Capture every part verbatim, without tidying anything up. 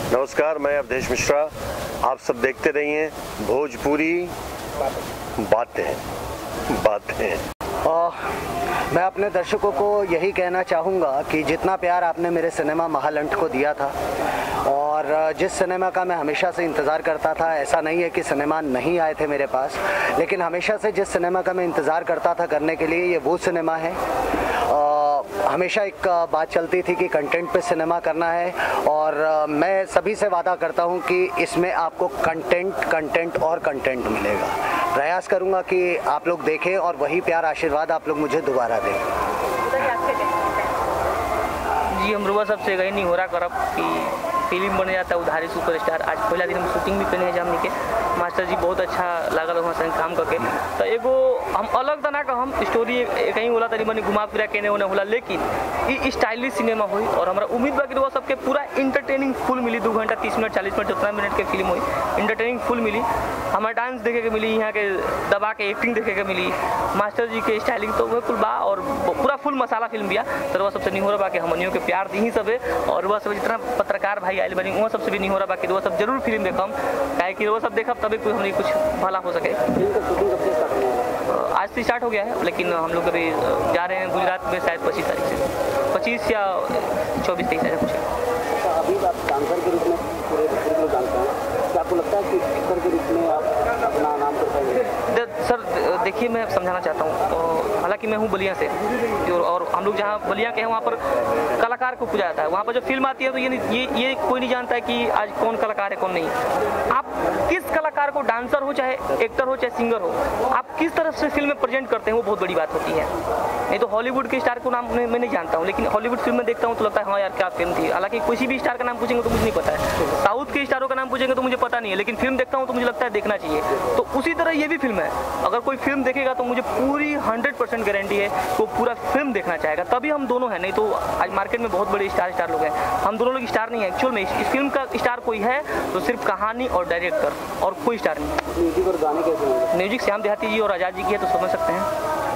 नमस्कार, मैं अवधेश मिश्रा। आप सब देखते रहिए भोजपुरी बातें बातें। आ, मैं अपने दर्शकों को यही कहना चाहूँगा कि जितना प्यार आपने मेरे सिनेमा महालंठ को दिया था और जिस सिनेमा का मैं हमेशा से इंतज़ार करता था, ऐसा नहीं है कि सिनेमा नहीं आए थे मेरे पास, लेकिन हमेशा से जिस सिनेमा का मैं इंतज़ार करता था करने के लिए, ये वो सिनेमा है। आ, हमेशा एक बात चलती थी कि कंटेंट पे सिनेमा करना है और मैं सभी से वादा करता हूँ कि इसमें आपको कंटेंट कंटेंट और कंटेंट मिलेगा। प्रयास करूँगा कि आप लोग देखें और वही प्यार आशीर्वाद आप लोग मुझे दोबारा दें। जी हम रुआ सबसे गई नहीं हो रहा करब कि फिल्म बन जाता है उधारी सुपरस्टार। आज पहला दिन हम शूटिंग भी करने हैं जामनी के। मास्टर जी बहुत अच्छा लागल वहाँ संग काम करके। तो एगो हम अलग तना का हम स्टोरी कहीं होला तनी मनी घुमा फिरा केने होने होला, लेकिन ये स्टाइलिश सिनेमा हुई और हमारा उम्मीद बा कि रुआ सबके पूरा इंटरटेनिंग फुल मिली। दो घंटा तीस मिनट चालीस मिनट जितना मिनट के फिल्म हुई, इंटरटेनिंग फुल मिली। हमारा डांस देखे के मिली, यहाँ के दबा के एक्टिंग देखे के मिली, मास्टर जी के स्टाइलिंग तो बिल्कुल बा और पूरा फुल मसाला फिल्म बिया। तो रुआ सबसे नहीं हो रहा बा कि हमनियों के प्यार दी ही सब है और रुआ सब जितना पत्रकार भाई आयल बनी वो सबसे भी नहीं हो रहा बाकी रुआ सब जरूर फिल्म देखम, काहे कि रुआ सब देखब तभी कोई हमने कुछ भला हो सके। आज से स्टार्ट हो गया है, लेकिन हम लोग अभी जा रहे हैं गुजरात में शायद पच्चीस तारीख से, पच्चीस या चौबीस तेईस ऐसा कुछ है। अभी आप डांसर के रूप में पूरे विश्व में जानते हैं, क्या आपको लगता है कि एक्टर के रूप में आप अपना नाम कर पाएंगे? सर देखिए, मैं समझाना चाहता हूँ, हालांकि मैं हूँ बलिया से और हम लोग जहाँ बलिया के हैं वहाँ पर कलाकार को पूजा जाता है। वहाँ पर जब फिल्म आती है तो ये ये ये कोई नहीं जानता है कि आज कौन कलाकार है कौन नहीं। आप किस कलाकार को, डांसर हो चाहे एक्टर हो चाहे सिंगर हो, आप किस तरह से फिल्म में प्रेजेंट करते हैं वो बहुत बड़ी बात होती है। नहीं तो हॉलीवुड के स्टार को नाम मैं नहीं जानता हूँ, लेकिन हॉलीवुड फिल्म में देखता हूँ तो लगता है हाँ यार क्या फिल्म थी। हालांकि किसी भी स्टार का नाम पूछेंगे तो मुझे नहीं पता है, साउथ के स्टारों का नाम पूछेंगे तो मुझे पता नहीं है, लेकिन फिल्म देखता हूँ तो मुझे लगता है देखना चाहिए। तो उसी तरह ये भी फिल्म है, अगर कोई फिल्म देखेगा तो मुझे पूरी हंड्रेड परसेंट गारंटी है वो पूरा फिल्म देखना चाहेगा, तभी हम दोनों हैं। नहीं तो आज मार्केट में बहुत बड़े स्टार स्टार लोग हैं, हम दोनों लोग स्टार नहीं है। एक्चुअल में इस फिल्म का स्टार कोई है तो सिर्फ कहानी और डायरेक्टर, और कोई स्टार नहीं। म्यूजिक और गाने कैसे हैं? म्यूजिक श्याम देहाती जी और आजाद जी की है, तो समझ सकते हैं।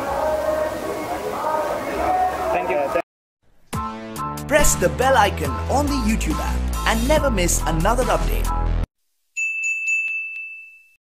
Thank you. Press the bell icon on the YouTube app and never miss another update.